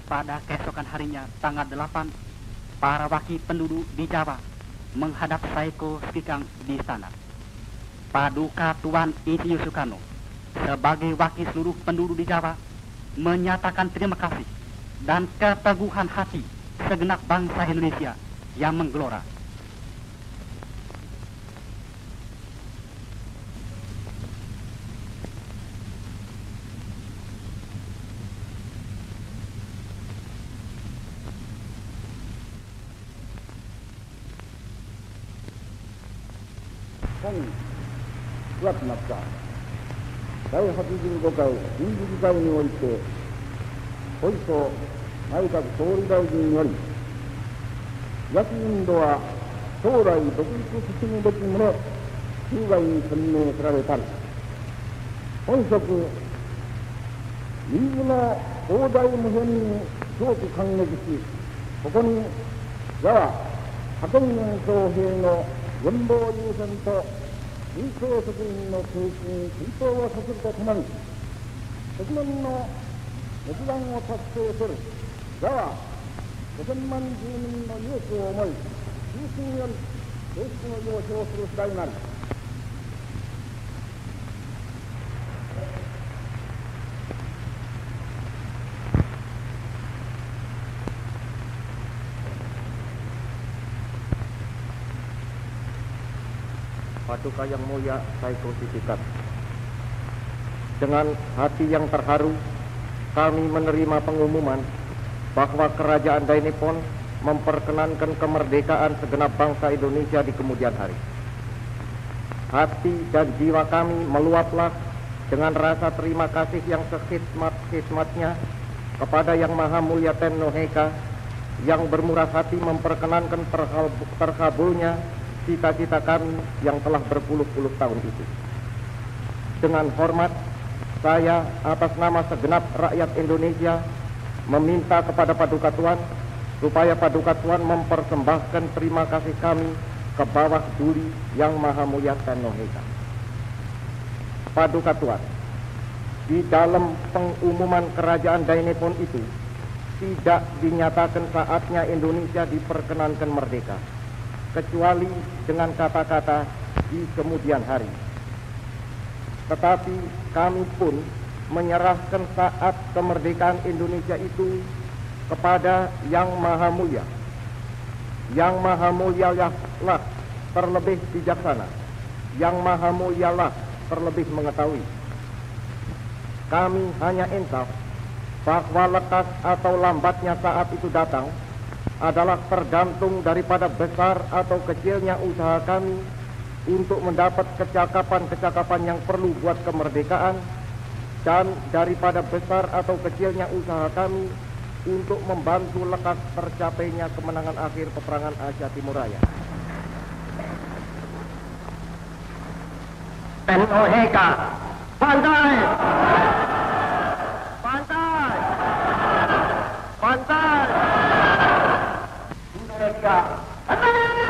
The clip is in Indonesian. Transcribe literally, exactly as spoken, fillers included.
Pada keesokan harinya, tanggal delapan, para wakil penduduk di Jawa menghadap Saiko Sekikang di istana. Paduka Tuan Insinyur Soekarno sebagai wakil seluruh penduduk di Jawa menyatakan terima kasih dan keteguhan hati segenap bangsa Indonesia yang menggelora. くがつなつか、だいはちじゅうごかい臨時議会において、小磯内閣総理大臣により、東インドは将来独立進むべき旨、中外に宣明せられたり、本職、右の広大無辺に強く感激し、ここに、ザワ、派遣元将兵の元老優先と民政職員の通信、追悼をさせるとともに、積年の熱願を達成する、ザワごせんまん住民の勇気を思い、中心より正式の意を表する次第なり。 Paduka yang mulia Saiko Sekikang, dengan hati yang terharu kami menerima pengumuman bahwa Kerajaan Dainippon memperkenankan kemerdekaan segenap bangsa Indonesia di kemudian hari. Hati dan jiwa kami meluaplah dengan rasa terima kasih yang sekhidmat-khidmatnya kepada Yang Maha Mulia Tenno Heika yang bermurah hati memperkenankan terkabulnya cita-cita kami yang telah berpuluh-puluh tahun itu. Dengan hormat, saya atas nama segenap rakyat Indonesia meminta kepada Paduka Tuan supaya Paduka Tuan mempersembahkan terima kasih kami ke bawah duli Yang Maha Mulia Tenno Heika. Paduka Tuan, di dalam pengumuman Kerajaan Dainippon itu tidak dinyatakan saatnya Indonesia diperkenankan merdeka, kecuali dengan kata-kata di kemudian hari. Tetapi kami pun menyerahkan saat kemerdekaan Indonesia itu kepada Yang Maha Mulia. Yang Maha Mulia lah terlebih bijaksana. Yang Maha Mulia lah terlebih mengetahui. Kami hanya insaf bahwa lekas atau lambatnya saat itu datang adalah tergantung daripada besar atau kecilnya usaha kami untuk mendapat kecakapan-kecakapan yang perlu buat kemerdekaan, dan daripada besar atau kecilnya usaha kami untuk membantu lekas tercapainya kemenangan akhir peperangan Asia Timur Raya. Tenno Heika, bantai! Bantai! Bantai! Indonesia,